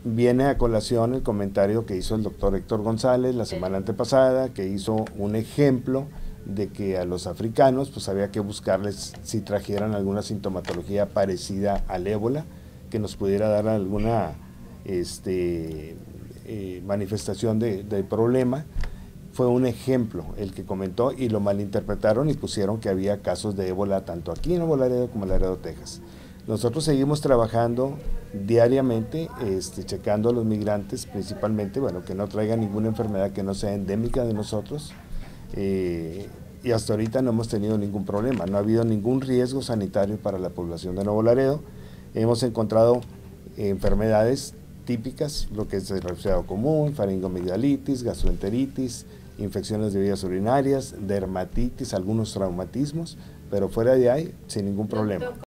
viene a colación el comentario que hizo el doctor Héctor González la semana antepasada, que hizo un ejemplo de que a los africanos pues había que buscarles si trajeran alguna sintomatología parecida al ébola, que nos pudiera dar alguna manifestación de problema. Fue un ejemplo el que comentó y lo malinterpretaron y pusieron que había casos de ébola tanto aquí en Nuevo Laredo como en Laredo, Texas. Nosotros seguimos trabajando diariamente, checando a los migrantes principalmente, bueno, que no traigan ninguna enfermedad que no sea endémica de nosotros, y hasta ahorita no hemos tenido ningún problema, no ha habido ningún riesgo sanitario para la población de Nuevo Laredo. Hemos encontrado enfermedades típicas, lo que es el resfriado común, faringomigdalitis, gastroenteritis, infecciones de vías urinarias, dermatitis, algunos traumatismos, pero fuera de ahí, sin ningún problema.